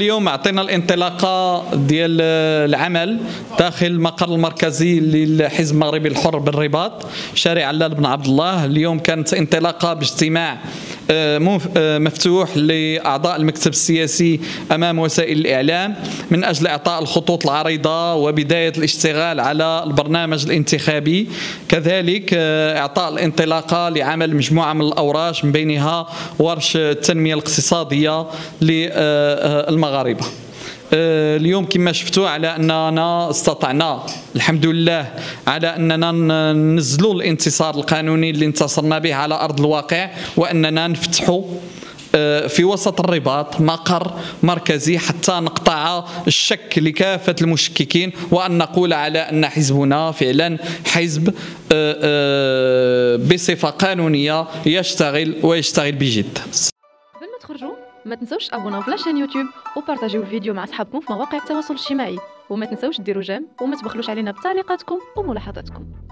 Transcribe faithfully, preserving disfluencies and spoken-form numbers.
اليوم اعطينا الانطلاقه ديال العمل داخل المقر المركزي للحزب المغربي الحر بالرباط شارع علال بن عبد الله. اليوم كانت انطلاقه باجتماع مفتوح لاعضاء المكتب السياسي امام وسائل الاعلام من اجل اعطاء الخطوط العريضه وبدايه الاشتغال على البرنامج الانتخابي، كذلك اعطاء الانطلاقه لعمل مجموعه من الاوراش من بينها ورش التنميه الاقتصاديه للمغاربه. اليوم كما شفتوا على اننا استطعنا الحمد لله على اننا ننزلوا الانتصار القانوني اللي انتصرنا به على ارض الواقع، واننا نفتحوا في وسط الرباط مقر مركزي حتى نقطع الشك لكافة المشككين، وأن نقول على أن حزبنا فعلا حزب بصفة قانونية يشتغل ويشتغل بجد. قبل ما تخرجوا ما تنسوش تابوناو في لاشين يوتيوب وبارطاجيو الفيديو مع اصحابكم في مواقع التواصل الاجتماعي، وما تنسوش ديروا جيم وما تبخلوش علينا بتعليقاتكم وملاحظاتكم.